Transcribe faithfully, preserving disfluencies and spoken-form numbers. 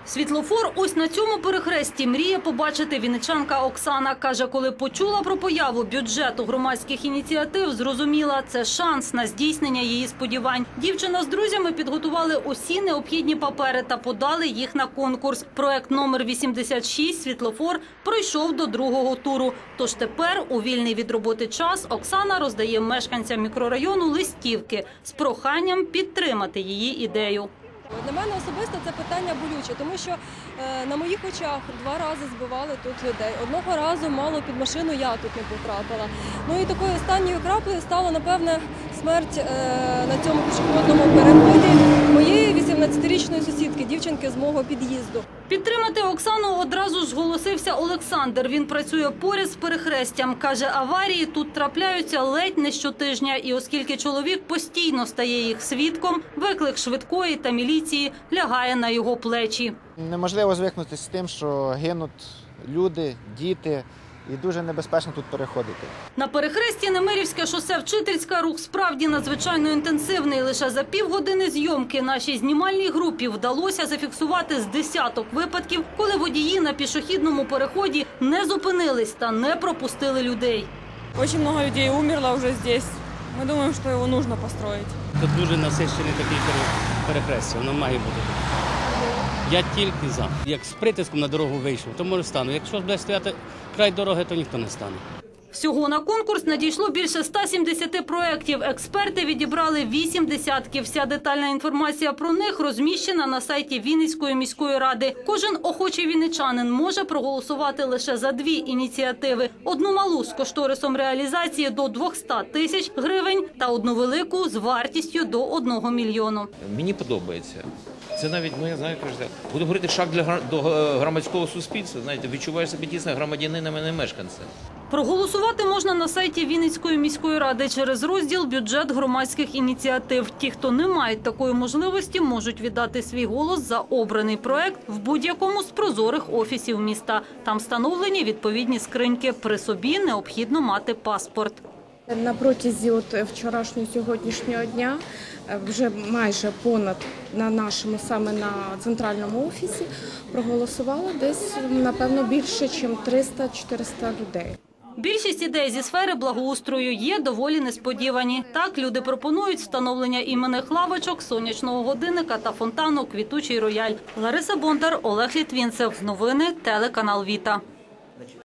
Світлофор ось на цьому перехресті мріє побачити вінничанка Оксана. Каже, коли почула про появу бюджету громадських ініціатив, зрозуміла – це шанс на здійснення її сподівань. Дівчина з друзями підготували усі необхідні папери та подали їх на конкурс. Проект номер вісімдесят шість «Світлофор» пройшов до другого туру. Тож тепер у вільний від роботи час Оксана роздає мешканцям мікрорайону листівки з проханням підтримати її ідею. Для мене особисто це питання болюче, тому що е, на моїх очах два рази збивали тут людей. Одного разу мало під машину я тут не потрапила. Ну і такою останньою краплею стала, напевне, смерть е, на цьому пішохідному переході моєї вісімнадцятирічної сусідки, дівчинки з мого під'їзду. Підтримати Оксану одразу ж зголосився Олександр. Він працює поряд з перехрестям. Каже, аварії тут трапляються ледь не щотижня. І оскільки чоловік постійно стає їх свідком, виклик швидкої та міліції лягає на його плечі. Неможливо звикнути з тим, що гинуть люди, діти. І дуже небезпечно тут переходити. На перехресті Немирівське шосе Вчительська рух справді надзвичайно інтенсивний. Лише за півгодини зйомки нашій знімальній групі вдалося зафіксувати з десяток випадків, коли водії на пішохідному переході не зупинились та не пропустили людей. Дуже багато людей умерло вже тут. Ми думаємо, що його потрібно построїти. Тут дуже насичений такий перехрестя, воно має бути. Я тільки за. Як з притиском на дорогу вийшов, то може стану. Якщо буде стояти край дороги, то ніхто не стане. Всього на конкурс надійшло більше ста сімдесяти проєктів. Експерти відібрали вісім десятків. Вся детальна інформація про них розміщена на сайті Вінницької міської ради. Кожен охочий вінничанин може проголосувати лише за дві ініціативи. Одну малу з кошторисом реалізації до двохсот тисяч гривень та одну велику з вартістю до одного мільйону. Мені подобається. Це навіть, ну я знаю, буду говорити, шаг для до громадського суспільства. Знаєте, відчуваєш себе дійсно громадянином, а не мешканцем. Проголосувати можна на сайті Вінницької міської ради через розділ «Бюджет громадських ініціатив». Ті, хто не мають такої можливості, можуть віддати свій голос за обраний проект в будь-якому з прозорих офісів міста. Там встановлені відповідні скриньки. При собі необхідно мати паспорт. На протязі от вчорашнього сьогоднішнього дня вже майже понад на нашому, саме на центральному офісі, проголосувало десь, напевно, більше, ніж триста-чотириста людей. Більшість ідей зі сфери благоустрою є доволі несподівані. Так, люди пропонують встановлення іменних лавочок, сонячного годинника та фонтану «Квітучий рояль». Лариса Бондар, Олег Літвінцев. Новини, телеканал «Віта».